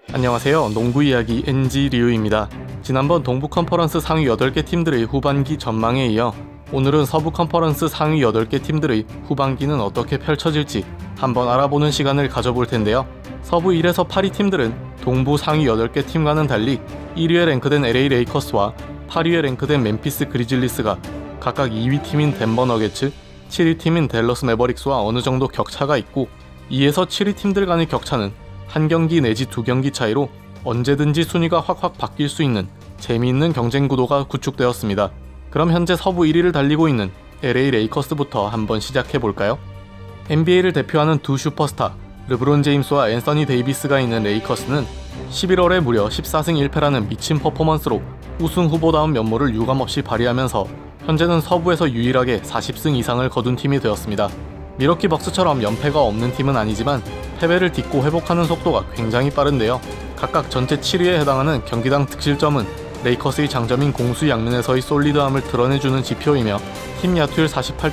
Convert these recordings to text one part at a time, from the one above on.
안녕하세요. 농구 이야기 NG 리우입니다. 지난번 동부 컨퍼런스 상위 8개 팀들의 후반기 전망에 이어 오늘은 서부 컨퍼런스 상위 8개 팀들의 후반기는 어떻게 펼쳐질지 한번 알아보는 시간을 가져볼 텐데요. 서부 1에서 8위 팀들은 동부 상위 8개 팀과는 달리 1위에 랭크된 LA 레이커스와 8위에 랭크된 멤피스 그리즐리스가 각각 2위 팀인 덴버 너게츠, 7위 팀인 댈러스 매버릭스와 어느 정도 격차가 있고 2에서 7위 팀들 간의 격차는 한 경기 내지 두 경기 차이로 언제든지 순위가 확확 바뀔 수 있는 재미있는 경쟁 구도가 구축되었습니다. 그럼 현재 서부 1위를 달리고 있는 LA 레이커스부터 한번 시작해볼까요? NBA를 대표하는 두 슈퍼스타 르브론 제임스와 앤서니 데이비스가 있는 레이커스는 11월에 무려 14승 1패라는 미친 퍼포먼스로 우승 후보다운 면모를 유감없이 발휘하면서 현재는 서부에서 유일하게 40승 이상을 거둔 팀이 되었습니다. 미러키 벅스처럼 연패가 없는 팀은 아니지만 패배를 딛고 회복하는 속도가 굉장히 빠른데요. 각각 전체 7위에 해당하는 경기당 득실점은 레이커스의 장점인 공수 양면에서의 솔리드함을 드러내주는 지표이며 팀 야투율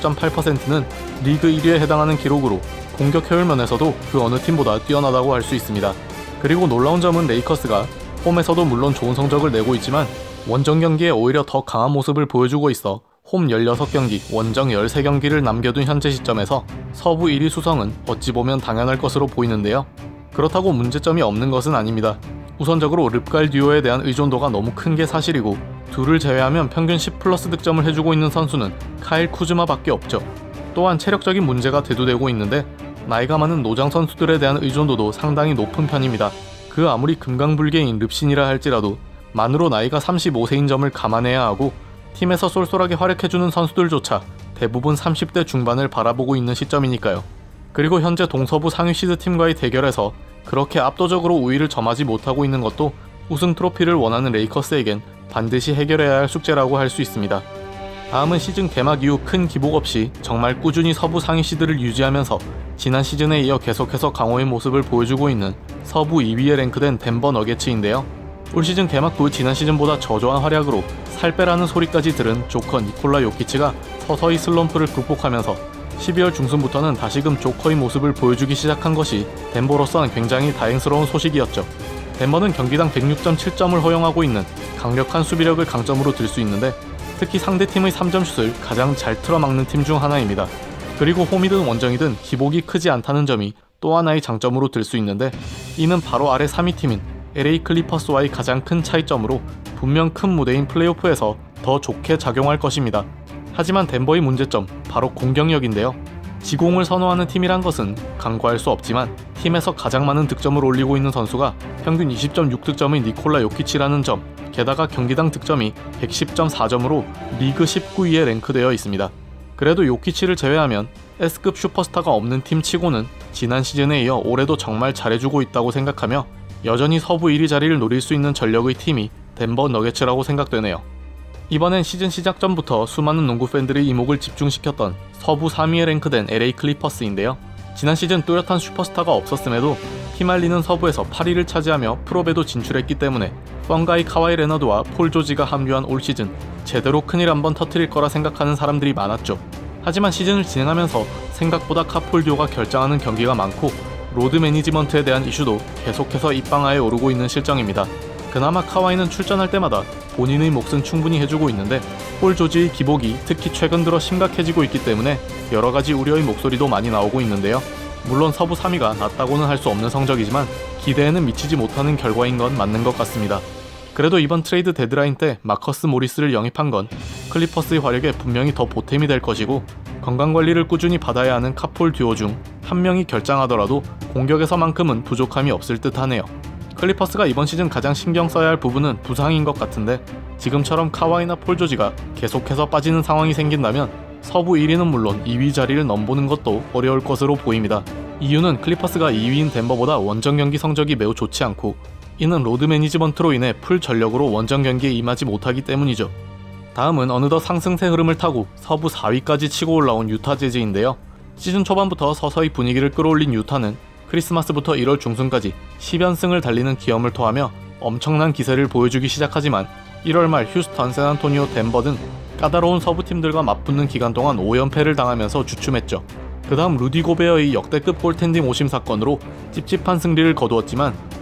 48.8%는 리그 1위에 해당하는 기록으로 공격 효율 면에서도 그 어느 팀보다 뛰어나다고 할 수 있습니다. 그리고 놀라운 점은 레이커스가 홈에서도 물론 좋은 성적을 내고 있지만 원정 경기에 오히려 더 강한 모습을 보여주고 있어 홈 16경기, 원정 13경기를 남겨둔 현재 시점에서 서부 1위 수성은 어찌 보면 당연할 것으로 보이는데요. 그렇다고 문제점이 없는 것은 아닙니다. 우선적으로 릅갈 듀오에 대한 의존도가 너무 큰 게 사실이고 둘을 제외하면 평균 10+ 득점을 해주고 있는 선수는 카일 쿠즈마밖에 없죠. 또한 체력적인 문제가 대두되고 있는데 나이가 많은 노장 선수들에 대한 의존도도 상당히 높은 편입니다. 그 아무리 금강불개인 릅신이라 할지라도 만으로 나이가 35세인 점을 감안해야 하고 팀에서 쏠쏠하게 활약해주는 선수들조차 대부분 30대 중반을 바라보고 있는 시점이니까요. 그리고 현재 동서부 상위 시드 팀과의 대결에서 그렇게 압도적으로 우위를 점하지 못하고 있는 것도 우승 트로피를 원하는 레이커스에겐 반드시 해결해야 할 숙제라고 할 수 있습니다. 다음은 시즌 개막 이후 큰 기복 없이 정말 꾸준히 서부 상위 시드를 유지하면서 지난 시즌에 이어 계속해서 강호의 모습을 보여주고 있는 서부 2위에 랭크된 덴버 너게츠인데요. 올 시즌 개막 후 지난 시즌보다 저조한 활약으로 살 빼라는 소리까지 들은 조커 니콜라 요키치가 서서히 슬럼프를 극복하면서 12월 중순부터는 다시금 조커의 모습을 보여주기 시작한 것이 덴버로서는 굉장히 다행스러운 소식이었죠. 덴버는 경기당 106.7점을 허용하고 있는 강력한 수비력을 강점으로 들 수 있는데 특히 상대팀의 3점슛을 가장 잘 틀어막는 팀 중 하나입니다. 그리고 홈이든 원정이든 기복이 크지 않다는 점이 또 하나의 장점으로 들 수 있는데 이는 바로 아래 3위 팀인 LA 클리퍼스와의 가장 큰 차이점으로 분명 큰 무대인 플레이오프에서 더 좋게 작용할 것입니다. 하지만 덴버의 문제점, 바로 공격력인데요. 지공을 선호하는 팀이란 것은 간과할 수 없지만 팀에서 가장 많은 득점을 올리고 있는 선수가 평균 20.6득점의 니콜라 요키치라는 점, 게다가 경기당 득점이 110.4점으로 리그 19위에 랭크되어 있습니다. 그래도 요키치를 제외하면 S급 슈퍼스타가 없는 팀 치고는 지난 시즌에 이어 올해도 정말 잘해주고 있다고 생각하며 여전히 서부 1위 자리를 노릴 수 있는 전력의 팀이 덴버 너게츠라고 생각되네요. 이번엔 시즌 시작 전부터 수많은 농구 팬들의 이목을 집중시켰던 서부 3위에 랭크된 LA 클리퍼스인데요. 지난 시즌 뚜렷한 슈퍼스타가 없었음에도 피말리는 서부에서 8위를 차지하며 프로배도 진출했기 때문에 펑가이 카와이 레너드와 폴 조지가 합류한 올 시즌 제대로 큰일 한번 터뜨릴 거라 생각하는 사람들이 많았죠. 하지만 시즌을 진행하면서 생각보다 카폴 듀오가 결장하는 경기가 많고 로드 매니지먼트에 대한 이슈도 계속해서 입방아에 오르고 있는 실정입니다. 그나마 카와이는 출전할 때마다 본인의 몫은 충분히 해주고 있는데 폴 조지의 기복이 특히 최근 들어 심각해지고 있기 때문에 여러가지 우려의 목소리도 많이 나오고 있는데요. 물론 서부 3위가 낮다고는 할 수 없는 성적이지만 기대에는 미치지 못하는 결과인 건 맞는 것 같습니다. 그래도 이번 트레이드 데드라인 때 마커스 모리스를 영입한 건 클리퍼스의 화력에 분명히 더 보탬이 될 것이고 건강관리를 꾸준히 받아야 하는 카폴 듀오 중 한 명이 결장하더라도 공격에서만큼은 부족함이 없을 듯 하네요. 클리퍼스가 이번 시즌 가장 신경 써야 할 부분은 부상인 것 같은데 지금처럼 카와이나 폴 조지가 계속해서 빠지는 상황이 생긴다면 서부 1위는 물론 2위 자리를 넘보는 것도 어려울 것으로 보입니다. 이유는 클리퍼스가 2위인 덴버보다 원정 경기 성적이 매우 좋지 않고 이는 로드 매니지먼트로 인해 풀 전력으로 원정 경기에 임하지 못하기 때문이죠. 다음은 어느덧 상승세 흐름을 타고 서부 4위까지 치고 올라온 유타 재즈인데요. 시즌 초반부터 서서히 분위기를 끌어올린 유타는 크리스마스부터 1월 중순까지 10연승을 달리는 기염을 토하며 엄청난 기세를 보여주기 시작하지만 1월 말 휴스턴, 샌안토니오, 덴버 등 까다로운 서부팀들과 맞붙는 기간 동안 5연패를 당하면서 주춤했죠. 그 다음 루디 고베어의 역대급 골텐딩 오심 사건으로 찝찝한 승리를 거두었지만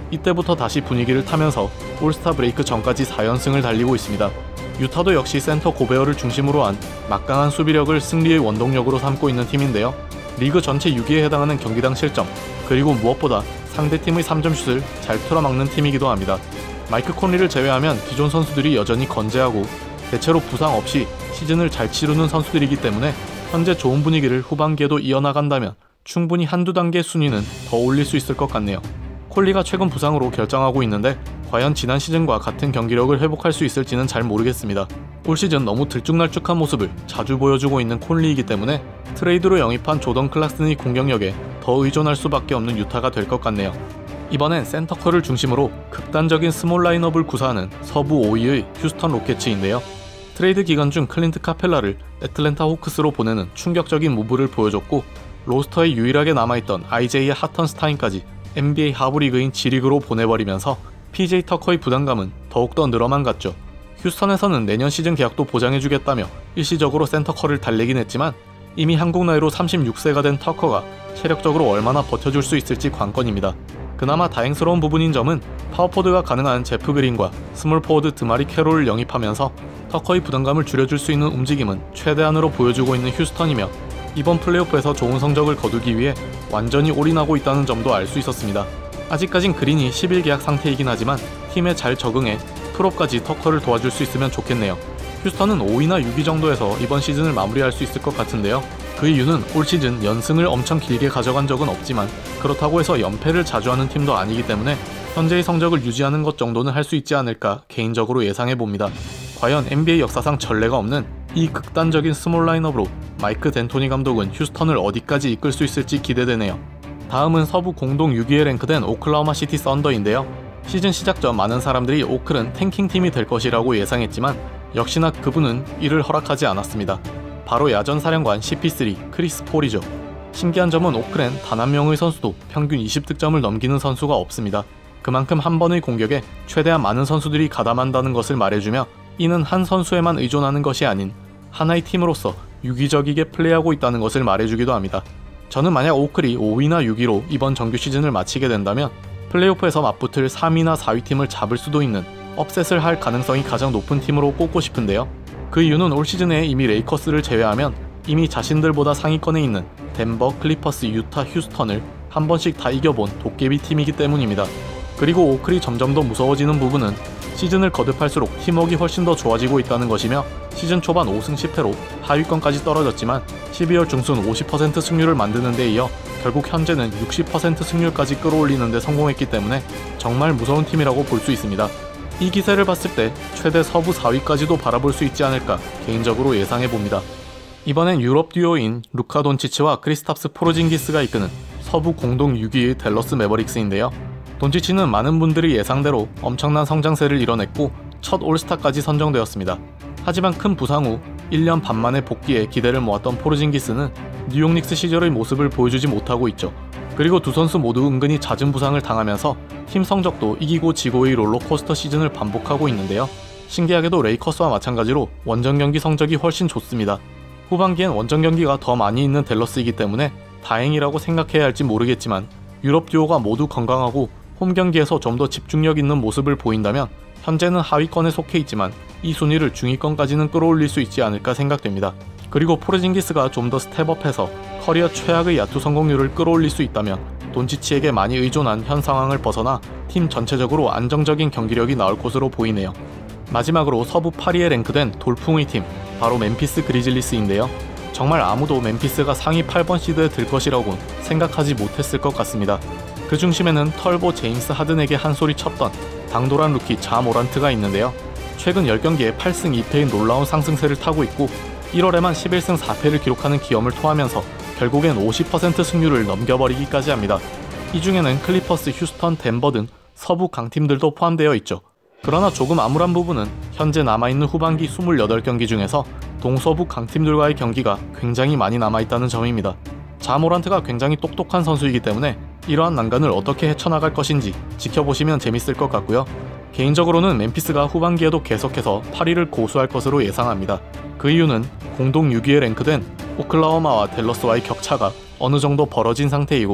이때부터 다시 분위기를 타면서 올스타 브레이크 전까지 4연승을 달리고 있습니다. 유타도 역시 센터 고베어를 중심으로 한 막강한 수비력을 승리의 원동력으로 삼고 있는 팀인데요. 리그 전체 6위에 해당하는 경기당 실점, 그리고 무엇보다 상대팀의 3점슛을 잘 틀어막는 팀이기도 합니다. 마이크 콘리를 제외하면 기존 선수들이 여전히 건재하고 대체로 부상 없이 시즌을 잘 치르는 선수들이기 때문에 현재 좋은 분위기를 후반기에도 이어나간다면 충분히 한두 단계 순위는 더 올릴 수 있을 것 같네요. 콜리가 최근 부상으로 결장하고 있는데 과연 지난 시즌과 같은 경기력을 회복할 수 있을지는 잘 모르겠습니다. 올 시즌 너무 들쭉날쭉한 모습을 자주 보여주고 있는 콜리이기 때문에 트레이드로 영입한 조던 클락슨의 공격력에 더 의존할 수밖에 없는 유타가 될 것 같네요. 이번엔 센터컬을 중심으로 극단적인 스몰 라인업을 구사하는 서부 5위의 휴스턴 로켓츠인데요. 트레이드 기간 중 클린트 카펠라를 애틀랜타 호크스로 보내는 충격적인 무브를 보여줬고 로스터에 유일하게 남아있던 IJ 하턴스타인까지 NBA 하부리그인 G리그로 보내버리면서 PJ 터커의 부담감은 더욱더 늘어만 갔죠. 휴스턴에서는 내년 시즌 계약도 보장해주겠다며 일시적으로 센터컬을 달래긴 했지만 이미 한국 나이로 36세가 된 터커가 체력적으로 얼마나 버텨줄 수 있을지 관건입니다. 그나마 다행스러운 부분인 점은 파워포드가 가능한 제프 그린과 스몰포워드 드마리 캐롤을 영입하면서 터커의 부담감을 줄여줄 수 있는 움직임은 최대한으로 보여주고 있는 휴스턴이며 이번 플레이오프에서 좋은 성적을 거두기 위해 완전히 올인하고 있다는 점도 알 수 있었습니다. 아직까진 그린이 10일 계약 상태이긴 하지만 팀에 잘 적응해 프로까지 터커를 도와줄 수 있으면 좋겠네요. 휴스턴은 5위나 6위 정도에서 이번 시즌을 마무리할 수 있을 것 같은데요. 그 이유는 올 시즌 연승을 엄청 길게 가져간 적은 없지만 그렇다고 해서 연패를 자주 하는 팀도 아니기 때문에 현재의 성적을 유지하는 것 정도는 할 수 있지 않을까 개인적으로 예상해봅니다. 과연 NBA 역사상 전례가 없는 이 극단적인 스몰 라인업으로 마이크 덴토니 감독은 휴스턴을 어디까지 이끌 수 있을지 기대되네요. 다음은 서부 공동 6위에 랭크된 오클라호마 시티 썬더인데요. 시즌 시작 전 많은 사람들이 오클은 탱킹팀이 될 것이라고 예상했지만 역시나 그분은 이를 허락하지 않았습니다. 바로 야전 사령관 CP3 크리스 폴이죠. 신기한 점은 오클엔 단 한 명의 선수도 평균 20득점을 넘기는 선수가 없습니다. 그만큼 한 번의 공격에 최대한 많은 선수들이 가담한다는 것을 말해주며 이는 한 선수에만 의존하는 것이 아닌 하나의 팀으로서 유기적이게 플레이하고 있다는 것을 말해주기도 합니다. 저는 만약 오클이 5위나 6위로 이번 정규 시즌을 마치게 된다면 플레이오프에서 맞붙을 3위나 4위 팀을 잡을 수도 있는 업셋을 할 가능성이 가장 높은 팀으로 꼽고 싶은데요. 그 이유는 올 시즌에 이미 레이커스를 제외하면 이미 자신들보다 상위권에 있는 덴버, 클리퍼스, 유타, 휴스턴을 한 번씩 다 이겨본 도깨비 팀이기 때문입니다. 그리고 오클이 점점 더 무서워지는 부분은 시즌을 거듭할수록 팀워크가 훨씬 더 좋아지고 있다는 것이며 시즌 초반 5승 10패로 하위권까지 떨어졌지만 12월 중순 50% 승률을 만드는 데 이어 결국 현재는 60% 승률까지 끌어올리는 데 성공했기 때문에 정말 무서운 팀이라고 볼 수 있습니다. 이 기세를 봤을 때 최대 서부 4위까지도 바라볼 수 있지 않을까 개인적으로 예상해봅니다. 이번엔 유럽 듀오인 루카 돈치치와 크리스탑스 포르징기스가 이끄는 서부 공동 6위의 댈러스 매버릭스인데요. 돈치치는 많은 분들이 예상대로 엄청난 성장세를 이뤄냈고 첫 올스타까지 선정되었습니다. 하지만 큰 부상 후 1년 반 만에 복귀에 기대를 모았던 포르징기스는 뉴욕 닉스 시절의 모습을 보여주지 못하고 있죠. 그리고 두 선수 모두 은근히 잦은 부상을 당하면서 팀 성적도 이기고 지고의 롤러코스터 시즌을 반복하고 있는데요. 신기하게도 레이커스와 마찬가지로 원정 경기 성적이 훨씬 좋습니다. 후반기엔 원정 경기가 더 많이 있는 댈러스이기 때문에 다행이라고 생각해야 할지 모르겠지만 유럽 듀오가 모두 건강하고 홈 경기에서 좀 더 집중력 있는 모습을 보인다면 현재는 하위권에 속해 있지만 이 순위를 중위권까지는 끌어올릴 수 있지 않을까 생각됩니다. 그리고 포르징기스가 좀 더 스텝업해서 커리어 최악의 야투 성공률을 끌어올릴 수 있다면 돈치치에게 많이 의존한 현 상황을 벗어나 팀 전체적으로 안정적인 경기력이 나올 것으로 보이네요. 마지막으로 서부 8위에 랭크된 돌풍의 팀, 바로 멤피스 그리즐리스인데요. 정말 아무도 멤피스가 상위 8번 시드에 들 것이라고 생각하지 못했을 것 같습니다. 그 중심에는 털보 제임스 하든에게 한 소리 쳤던 당돌한 루키 자 모란트가 있는데요. 최근 10경기에 8승 2패인 놀라운 상승세를 타고 있고 1월에만 11승 4패를 기록하는 기염을 토하면서 결국엔 50% 승률을 넘겨버리기까지 합니다. 이 중에는 클리퍼스, 휴스턴, 덴버 등 서부 강팀들도 포함되어 있죠. 그러나 조금 암울한 부분은 현재 남아있는 후반기 28경기 중에서 동서부 강팀들과의 경기가 굉장히 많이 남아있다는 점입니다. 자 모란트가 굉장히 똑똑한 선수이기 때문에 이러한 난간을 어떻게 헤쳐나갈 것인지 지켜보시면 재밌을 것 같고요. 개인적으로는 멤피스가 후반기에도 계속해서 8위를 고수할 것으로 예상합니다. 그 이유는 공동 6위에 랭크된 오클라호마와 댈러스와의 격차가 어느 정도 벌어진 상태이고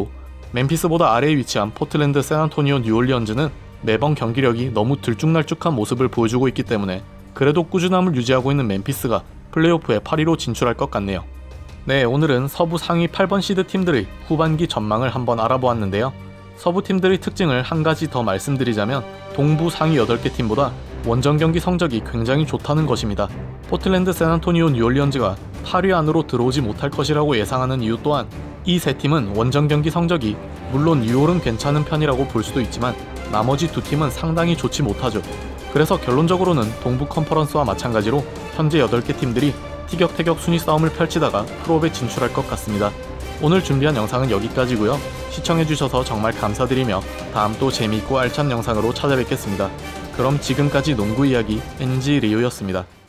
멤피스보다 아래에 위치한 포틀랜드, 샌안토니오, 뉴올리언즈는 매번 경기력이 너무 들쭉날쭉한 모습을 보여주고 있기 때문에 그래도 꾸준함을 유지하고 있는 멤피스가 플레이오프에 8위로 진출할 것 같네요. 네, 오늘은 서부 상위 8번 시드 팀들의 후반기 전망을 한번 알아보았는데요. 서부 팀들의 특징을 한 가지 더 말씀드리자면 동부 상위 8개 팀보다 원정 경기 성적이 굉장히 좋다는 것입니다. 포틀랜드, 샌안토니오, 뉴올리언즈가 8위 안으로 들어오지 못할 것이라고 예상하는 이유 또한 이 세 팀은 원정 경기 성적이 물론 뉴올은 괜찮은 편이라고 볼 수도 있지만 나머지 두 팀은 상당히 좋지 못하죠. 그래서 결론적으로는 동부 컨퍼런스와 마찬가지로 현재 8개 팀들이 티격태격 순위 싸움을 펼치다가 플레이오프에 진출할 것 같습니다. 오늘 준비한 영상은 여기까지고요. 시청해주셔서 정말 감사드리며 다음 또 재미있고 알찬 영상으로 찾아뵙겠습니다. 그럼 지금까지 농구 이야기 NG 리우였습니다.